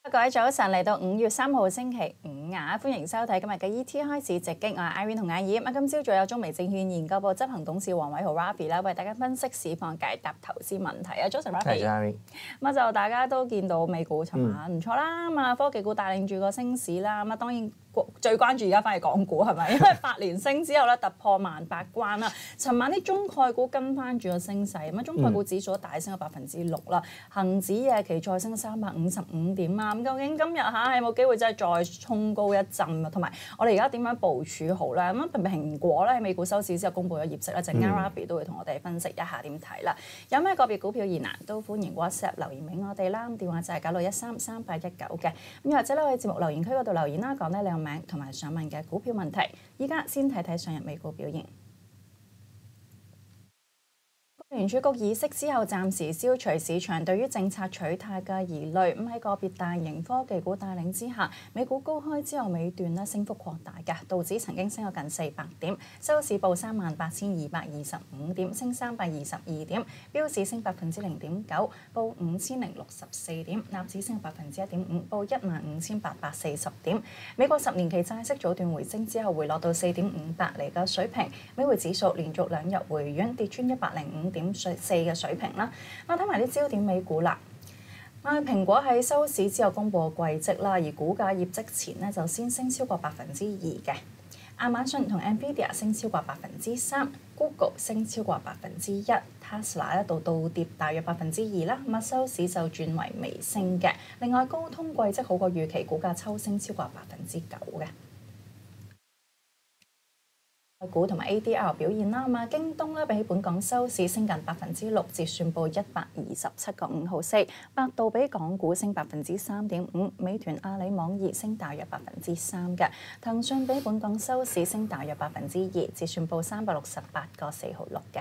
各位早晨，嚟到5月3號星期五啊，歡迎收睇今日嘅 ET 開始直擊，我係 Irene 同阿葉。今朝早有中微證券研究部執行董事黃偉豪 Ravi 啦，為大家分析市況、解答投資問題啊。早晨 Ravi。咁就大家都見到美股尋晚唔錯啦，咁啊科技股帶領住個升市啦，咁啊當然最關注而家翻嚟港股係咪？因為8連升之後咧突破18,000關啦。尋晚啲中概股跟翻住個升勢，咁啊中概股指數大升咗6%啦，恆指夜期再升355點啊。咁究竟今日嚇有冇機會真係再衝高一陣啊？同埋我哋而家點樣部署好咧？咁蘋果咧喺美股收市之後公布咗業績咧，陣間 Ravi 都會同我哋分析一下點睇啦。有咩個別股票疑難都歡迎 WhatsApp 留言俾我哋啦。電話就係96133819嘅。咁又或者咧喺節目留言區嗰度留言啦，講咧你個名同埋想問嘅股票問題。依家先睇睇上日美股表現。聯儲局議息之後，暫時消除市場對於政策取態嘅疑慮。咁喺個別大型科技股帶領之下，美股高開之後尾段咧升幅擴大嘅，道指曾經升咗近400點，收市報38,225點，升322點；標指升0.9%，報5,064點；納指升1.5%，報15,840點。美國10年期債息早段回升之後，回落到4.58厘嘅水平。美匯指數連續2日回軟，跌穿105.4嘅水平啦。我睇埋啲焦點美股啦。蘋果喺收市之後公布季績啦，而股價業績前咧就先升超過2%嘅。亞馬遜同 Nvidia 升超過3%，Google 升超過1%，Tesla 咧倒跌大約2%啦。咁收市就轉為微升嘅。另外高通季績好過預期，股價抽升超過9%嘅。股同埋 ADR 表現啦，咁京東咧比起本港收市升近6%，折算報127.5毫4。百度比港股升3.5%，美團、阿里、網易升大約3%嘅。騰訊比本港收市升大約2%，折算報368.4毫6嘅。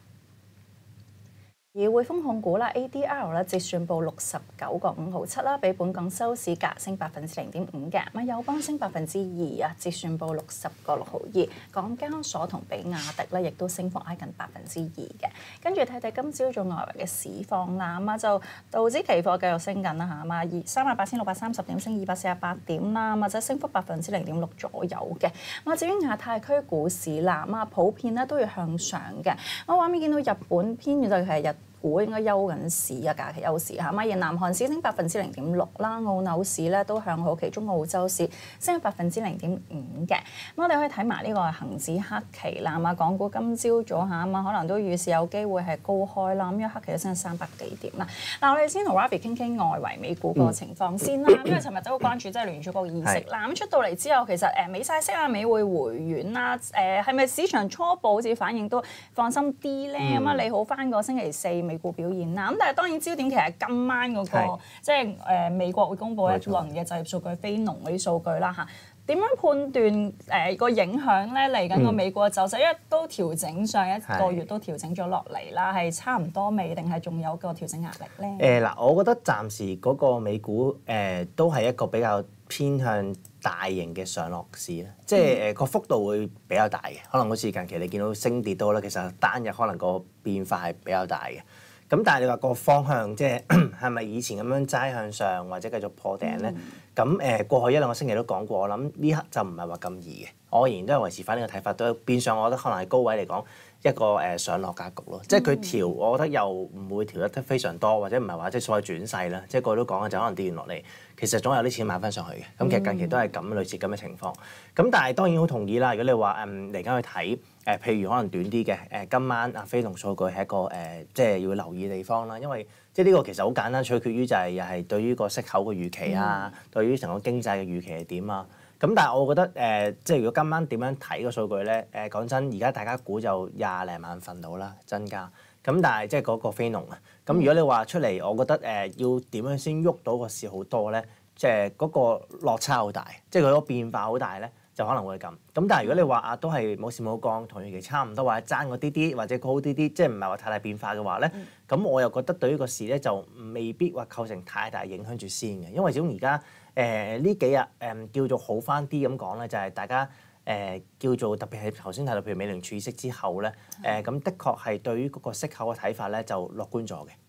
而匯豐控股啦 ，ADR 咧折算報69.5毫7啦，比本港收市價升0.5%嘅。咁友邦升2%啊，折算報60.6毫2。港交所同比亞迪咧，亦都升幅挨近2%嘅。跟住睇睇今朝早外圍嘅市況啦，咁就道指期貨繼續升緊啦嚇，咁38,630點升248點啦，或者升幅0.6%左右嘅。咁至於亞太區股市啦，咁普遍咧都要向上嘅。我畫面見到日本偏軟就係日股應該休緊市啊，假期休市嚇。而南韓市升0.6%啦，澳紐市咧都向好，其中澳洲市升0.5%嘅。咁我哋可以睇埋呢個恆指黑期啦，港股今朝早下可能都預示有機會係高開啦。咁因為黑期都升300幾點啦。嗱，我哋先同 Ravi 傾傾外圍美股個情況先啦。因為尋日都好關注即係聯儲局議息啦。咁出到嚟之後，其實美債息啊、美匯回軟啦，係咪市場初步好似反應都放心啲咧？咁利好翻個星期四美股表現啦，咁但係當然焦點其實係今晚嗰個即係美國會公布一輪嘅就業數據、非農嗰啲數據啦嚇。點樣判斷個影響咧？嚟緊個美國嘅走勢，因為都調整上一個月都調整咗落嚟啦，係差唔多未定係仲有個調整壓力咧？ 我覺得暫時嗰個美股都係一個比較偏向大型嘅上落市啦，即係個幅度會比較大嘅。可能好似近期你見到升跌多啦，其實單日可能個變化係比較大嘅。咁但係你話個方向即係係咪以前咁樣齋向上或者繼續破頂咧？咁過去1-2個星期都講過，我諗呢刻就唔係話咁易嘅。我仍然都係維持翻呢個睇法，都變相我覺得可能係高位嚟講一個上落格局咯。即係佢調，我覺得又唔會調得非常多，或者唔係話即係所謂轉勢啦。即係個個都講嘅就可能跌完落嚟，其實總有啲錢買翻上去嘅。咁其實近期都係咁類似咁嘅情況。咁但係當然好同意啦。如果你話嚟緊去睇譬如可能短啲嘅今晚非農數據係一個即係要留意嘅地方啦。因為即係呢個其實好簡單，取決於就係又係對於個息口嘅預期啊，對於成個經濟嘅預期係點啊。咁但係我覺得即係如果今晚點樣睇個數據咧？講真，而家大家估就20零萬份到啦增加。咁但係即係嗰個非農啊。咁如果你話出嚟，我覺得要點樣先喐到個市好多咧？即係嗰個落差好大，即係佢個變化好大咧，就可能會咁。咁但係如果你話都係冇事冇幹，同預期差唔多，或者爭嗰啲啲，或者高啲啲，即係唔係話太大變化嘅話咧，咁我又覺得對於個市咧就未必話構成太大影響住先嘅，因為始終而家呢幾日叫做好翻啲咁講咧，就係大家叫做特別係頭先提到，譬如美聯儲議息之後咧，咁的確係對於嗰個息口嘅睇法咧就樂觀咗嘅。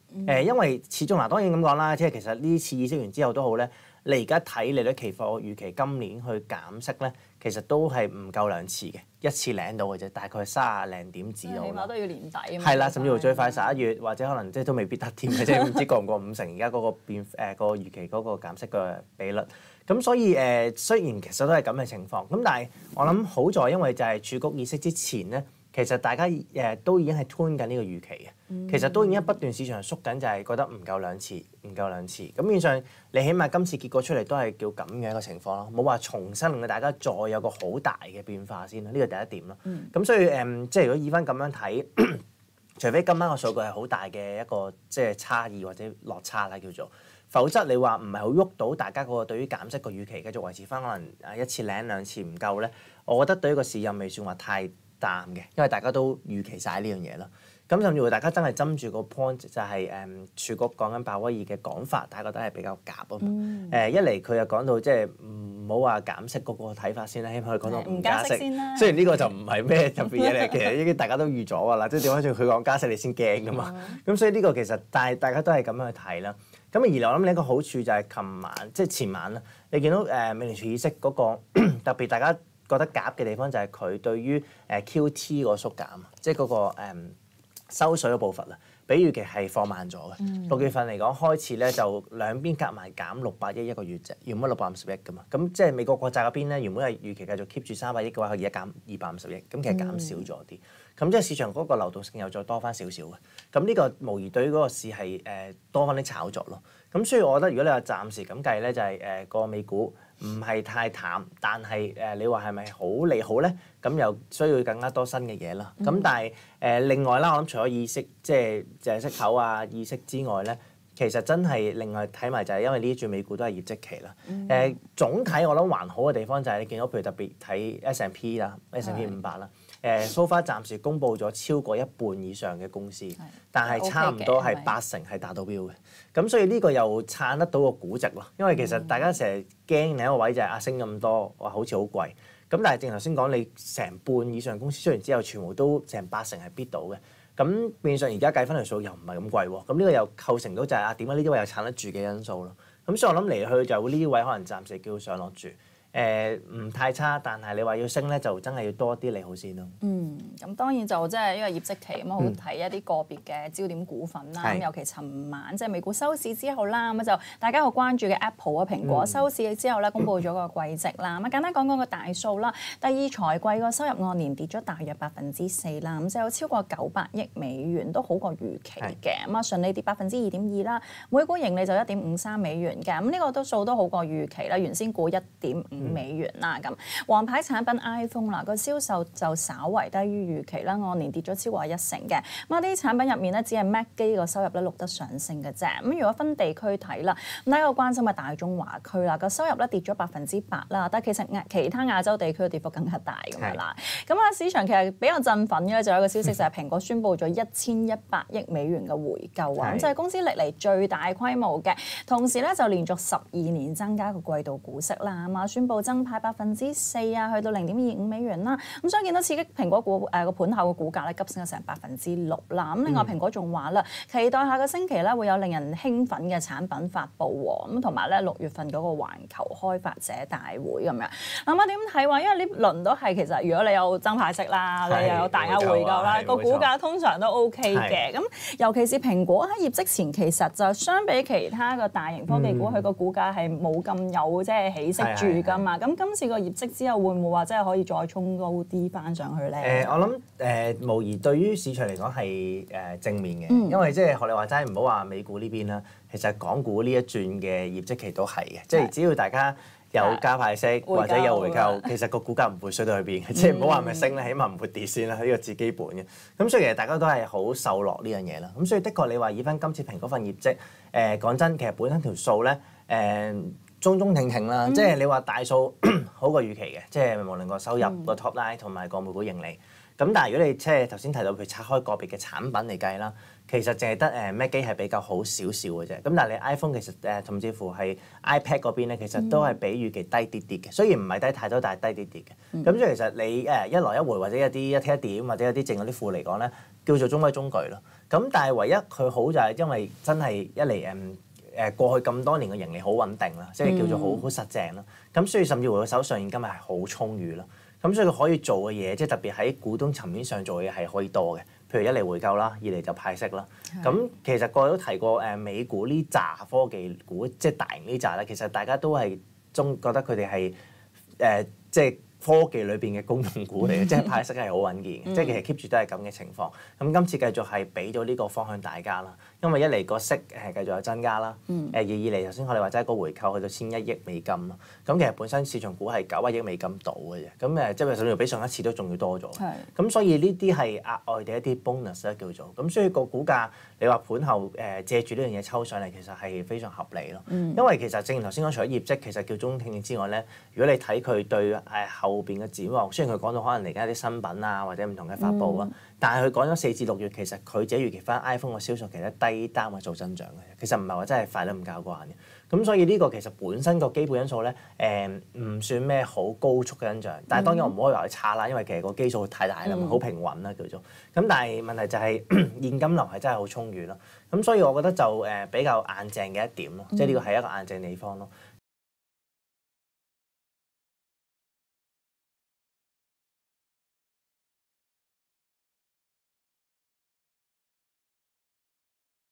因為始終當然咁講啦，即係其實呢次議息完之後都好咧，你而家睇利率期貨預期今年去減息咧，其實都係唔夠2次嘅，一次領到嘅啫，大概30零點子到。 起碼都要年底啊嘛。 係啦，甚至乎最快11月，或者可能即係都未必得添嘅，即係唔知過唔過50，而家嗰個個預期嗰個減息嘅比率。咁所以雖然其實都係咁嘅情況，咁但係我諗好在，因為就係儲局議息之前咧，其實大家都已經係 tune 緊呢個預期嘅。其實都已經不斷市場縮緊，就係覺得唔夠2次，唔夠2次。咁變相你起碼今次結果出嚟都係叫咁嘅一個情況咯，冇話重新令到大家再有個好大嘅變化先啦。呢個第一點咯。咁所以即係如果以翻咁樣睇，除非今晚個數據係好大嘅一個即係差異或者落差啦叫做，否則你話唔係好喐到大家嗰個對於減息個預期繼續維持翻可能一次領2次唔夠咧，我覺得對於個市又未算話太淡嘅，因為大家都預期晒呢樣嘢啦。咁甚至乎大家真係針住個 point 就係儲局講緊鮑威爾嘅講法，大家覺得係比較夾啊嘛。一嚟佢又講到即係唔好話減息嗰個睇法先啦，起碼佢講到唔加息先啦。雖然呢個就唔係咩特別嘢嚟，其實已經大家都預咗㗎啦。即係點解佢講加息你先驚㗎嘛？咁所以呢個其實但係大家都係咁樣去睇啦。咁而來我諗另一個好處就係琴晚即係前晚啦，你見到美聯儲議息嗰個特別大家覺得夾嘅地方就係佢對於QT 個縮減，即係嗰個收水嘅步伐啦，比預期係放慢咗嘅。6月份嚟講開始咧，就兩邊夾埋減600億一個月啫，原本650億㗎嘛。咁即係美國國債嗰邊咧，原本係預期繼續 keep 住300億嘅話，佢而家減250億，咁其實減少咗啲。咁即係市場嗰個流動性又再多翻少少嘅。咁呢個無疑對於嗰個市係多翻啲炒作咯。咁所以我覺得如果你話暫時咁計咧，就係個美股唔係太淡，但係你話係咪好利好咧？咁又需要更加多新嘅嘢啦。咁但係另外啦，我諗除咗意識即係息口啊意識之外咧，其實真係另外睇埋就係因為呢啲轉美股都係業績期啦。總體我諗還好嘅地方就係你見到譬如特別睇 S&P 啦 S&P 500啦。so far 暫時公布咗超過一半以上嘅公司，但係差唔多係80%係達到標嘅。咁所以呢個又撐得到個估值咯。因為其實大家成日驚另一個位就係升咁多，哇好似好貴。咁但係正頭先講，你成半以上公司出完之後，全部都成80%係 beat 到嘅。咁變相而家計翻條數又唔係咁貴喎。咁呢個又構成到就係點解呢啲位又撐得住嘅因素咯。咁所以我諗嚟去就呢啲位可能暫時叫上落住。唔太差，但係你話要升咧，就真係要多啲利好先咯。 咁當然就即係因為業績期咁好睇一啲個別嘅焦點股份啦。咁尤其尋晚即係美股收市之後啦，咁就大家好關注嘅 Apple 啊，蘋果收市之後咧，公布咗個季績啦。咁簡單講講個大數啦，第二財季個收入按年跌咗大約4%啦，咁就有超過900億美元，都好過預期嘅。咁啊順利跌2.2%啦，每股盈利就1.53美元嘅。咁呢個都數都好過預期啦，原先估1.5美元啦。咁王牌產品 iPhone 啦，個銷售就稍為低於預期啦，按年跌咗超過1成嘅。咁啲產品入面咧，只係 Mac 機個收入咧錄得上升嘅啫。咁如果分地區睇啦，咁大家關心嘅大中華區啦，個收入咧跌咗8%啦，但係其實其他亞洲地區嘅跌幅更加大咁樣啦。咁啊，市場其實比較振奮嘅就有一個消息就係蘋果宣布咗1100億美元嘅回購啊，咁就係公司歷嚟最大規模嘅，同時咧就連續12年增加個季度股息啦，咁啊宣布增派4%啊，去到0.25美元啦。咁所以見到刺激蘋果個盤後嘅股價咧急升咗成6%啦。咁另外蘋果仲話啦，期待下個星期咧會有令人興奮嘅產品發布喎。咁同埋咧6月份嗰個環球開發者大會咁樣。咁啊點睇話？因為呢輪都係其實如果你有增派息啦，你又有大額回購啦，個股價通常都 OK 嘅。咁尤其是蘋果喺業績前，其實就相比其他個大型科技股，佢個股價係冇咁有即係起色住㗎嘛。咁今次個業績之後會唔會話真係可以再衝高啲翻上去咧？ 我諗無疑對於市場嚟講係正面嘅，因為即係學你話齋，唔好話美股呢邊啦，其實港股呢一轉嘅業績期都係嘅，即係只要大家有加派息或者有回購，其實個股價唔會衰到去邊嘅，即係唔好話咪升咧，起碼唔會跌先啦，呢個至基本嘅。咁所以其實大家都係好受落呢樣嘢啦。咁所以的確你話以翻今次蘋果份業績，講真，其實本身條數咧中中挺挺啦，即係你話大數好過預期嘅，即係無論個收入個 top line 同埋個每股盈利。 咁但係如果你即係頭先提到佢拆開個別嘅產品嚟計啦，其實淨係得Mac 機係比較好少少嘅啫。咁但係你 iPhone 其實甚至乎係 iPad 嗰邊咧，其實都係比預期低啲啲嘅。雖然唔係低太多，但係低啲啲嘅。咁所以其實你一來一回或者一啲一點或者有啲剩嗰啲庫嚟講咧，叫做中規中矩咯。咁但係唯一佢好就係因為真係一嚟過去咁多年嘅盈利好穩定啦，即係叫做好實淨啦。咁所以甚至乎佢手上現金係好充裕啦。咁所以佢可以做嘅嘢，即係特別喺股東層面上做嘅嘢係可以多嘅。譬如一嚟回購啦，二嚟就派息啦。咁其實個個都提過美股呢紮科技股，即係大型呢紮咧，其實大家都係覺得佢哋係即係科技裏邊嘅公用股嚟嘅，即係派息係好穩健嘅，即係其實 keep 住都係咁嘅情況。咁今次繼續係俾咗呢個方向大家啦，因為一嚟個息繼續有增加啦，二嚟頭先我哋話齋個回購去到1,100億美金咯。咁其實本身市場股係900億美金到嘅啫，咁即係甚至乎比上一次都仲要多咗。咁所以呢啲係額外嘅一啲 bonus 咧叫做，咁所以個股價你話盤後借住呢樣嘢抽上嚟，其實係非常合理咯。因為其實正如頭先講，除咗業績其實叫中聽之外咧，如果你睇佢對後邊嘅展望，雖然佢講到可能嚟緊一啲新品啊或者唔同嘅發布啊，但係佢講咗4至6月，其實佢自己預期翻 iPhone 嘅銷售其實低單位數增長嘅，其實唔係話真係快得咁交關嘅。咁所以呢個其實本身個基本因素咧，唔算咩好高速嘅增長，但係當然我唔可以話佢差啦，因為其實個基數太大啦，好平穩啦叫做。咁但係問題就係現金流係真係好充裕咯。咁所以我覺得就比較硬淨嘅一點咯，即係呢個係一個硬淨地方咯。